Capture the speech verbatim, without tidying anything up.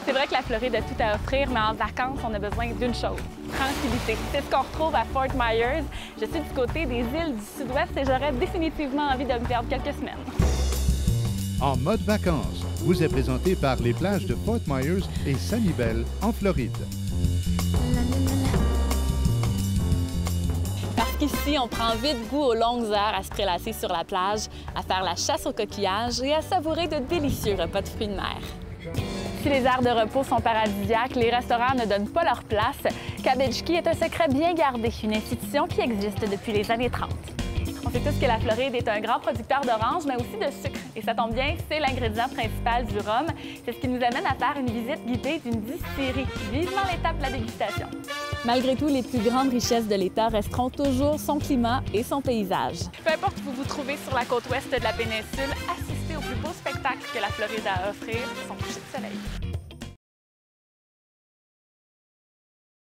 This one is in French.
C'est vrai que la Floride a tout à offrir, mais en vacances, on a besoin d'une chose, tranquillité. C'est ce qu'on retrouve à Fort Myers. Je suis du côté des îles du Sud-Ouest et j'aurais définitivement envie de me perdre quelques semaines. En mode vacances vous est présenté par les plages de Fort Myers et Sanibel en Floride. Parce qu'ici, on prend vite goût aux longues heures à se prélasser sur la plage, à faire la chasse aux coquillages et à savourer de délicieux repas de fruits de mer. Si les aires de repos sont paradisiaques, les restaurants ne donnent pas leur place. Cabbage Key est un secret bien gardé, une institution qui existe depuis les années trente. On sait tous que la Floride est un grand producteur d'oranges, mais aussi de sucre. Et ça tombe bien, c'est l'ingrédient principal du rhum. C'est ce qui nous amène à faire une visite guidée d'une distillerie. Vivement l'étape de la dégustation. Malgré tout, les plus grandes richesses de l'État resteront toujours son climat et son paysage. Peu importe où vous vous trouvez sur la côte ouest de la péninsule, assistez au plus beau spectacle que la Floride a à offrir, son coucher de soleil.